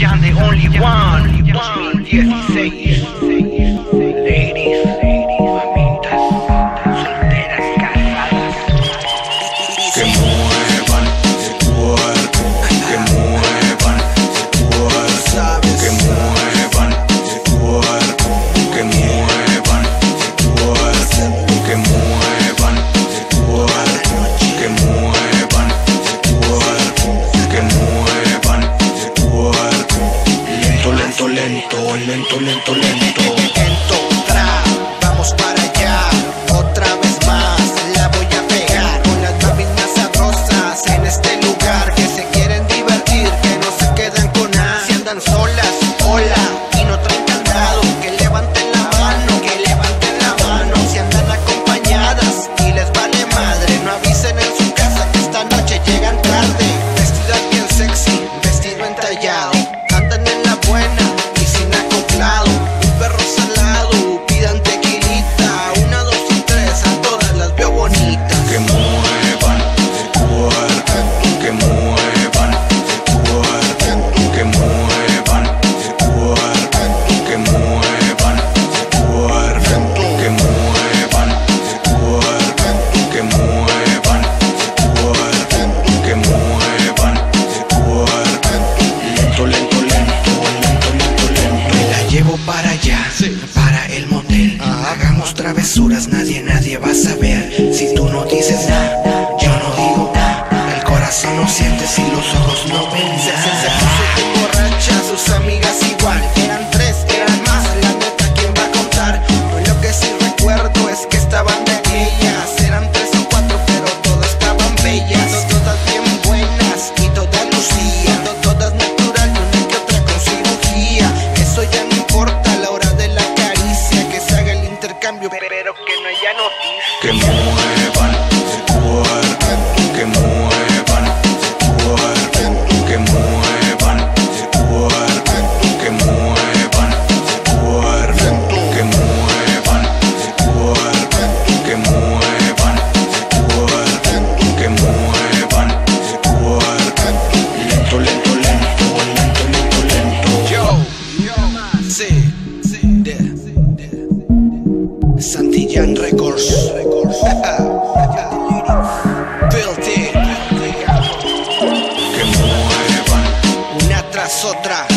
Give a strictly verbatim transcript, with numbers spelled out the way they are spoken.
Santillán the only one, dos mil dieciséis. Ladies, mamitas, solteras, casadas, que muevan ese cuerpo, que muevan ese cuerpo, que muevan ese cuerpo, que muevan ese cuerpo, que muevan ese cuerpo, que muevan ese cuerpo, que muevan ese cuerpo. Lento, lento, lento, lento, lento, lento. Lento, tra, vamos para allá, otra vez más, la voy a pegar con las maminas más sabrosas en este lugar, que se quieren divertir, que no se quedan con nada. Si andan solas, hola, y no traen candado, que levanten la mano, que levanten la mano. Si andan acompañadas y les vale madre, no avisen en su casa que esta noche llegan tarde. Vestidas bien sexy, vestido entallado, andan en la buena y sin acoplado. Un perro salado, pidan tequilita, una, dos y tres, a todas las veo bonitas. Que muevan ese cuerpo, que muevan ese cuerpo, que muevan ese cuerpo, que muevan ese cuerpo, que muevan ese cuerpo, que muevan ese cuerpo, que muevan ese cuerpo. Lento, lento, lento, lento, lento, lento. Me la llevo para allá, para el motel. Hagamos travesuras, nadie, nadie va a saber. Si tú no dices nada, yo no digo nada. El corazón no siente si los ojos no ven nada. Se puso borracha, sus amigas igual. Eran tres, eran más, la neta, ¿quién va a contar? Pues lo que sí recuerdo es que estaban de aquellas. Eran tres o cuatro, pero todas estaban bellas. Todas bien buenas y todas lucían. Todas natural y una que otra con cirugía. Eso ya no importa a la hora de la caricia, que se haga el intercambio, pero que no haya noticias. Que muevan ese cuerpo, que muevan ese cuerpo, que muevan ese cuerpo, que muevan ese cuerpo, que muevan ese cuerpo, que muevan ese cuerpo, que muevan ese cuerpo. Lento, lento, lento, lento, lento, lento. Yo, sí, de Santillán Records. Built it. Que muevan Una tras otra.